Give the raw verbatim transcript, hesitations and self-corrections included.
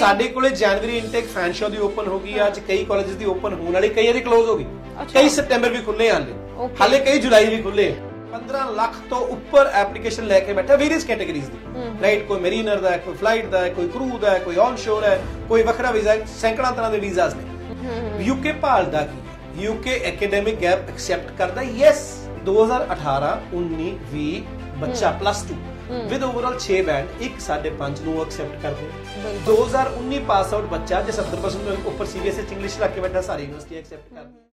ਸਾਡੇ ਕੋਲੇ ਜਨਵਰੀ ਇਨਟੇਕ ਫੈਨਸ਼ੋ ਦੀ ਓਪਨ ਹੋ ਗਈ ਅੱਜ, ਕਈ ਕਾਲਜਸ ਦੀ ਓਪਨ ਹੋਣ ਵਾਲੀ, ਕਈ ਦੀ ਕਲੋਜ਼ ਹੋ ਗਈ, ਕਈ ਸਤੰਬਰ ਵੀ ਖੁੱਲੇ ਹਾਲੇ, ਹਾਲੇ ਕਈ ਜੁਲਾਈ ਵੀ ਖੁੱਲੇ। पंद्रह लाख तो ऊपर एप्लीकेशन लेके बैठा वेरियस कैटेगरीज दी, राइट। कोई मरीनर दा है, कोई फ्लाइट दा है, कोई क्रू दा है, कोई ऑन शोर है, कोई वखरा वीजा है, सैकड़ा तरह के वीजाज ने। यूके भालदा की यूके एकेडमिक गैप एक्सेप्ट करदा, यस। दो हज़ार अठारह उन्नीस बीस बच्चा प्लस टू विद ओवरऑल छह बैंड एक साढ़े पांच नू एक्सेप्ट करदे। दो हज़ार उन्नीस पास आउट बच्चा जो सत्तर परसेंट ऊपर सीबीएसई इंग्लिश रख के बैठा सारी यूनिवर्सिटी एक्सेप्ट करदे।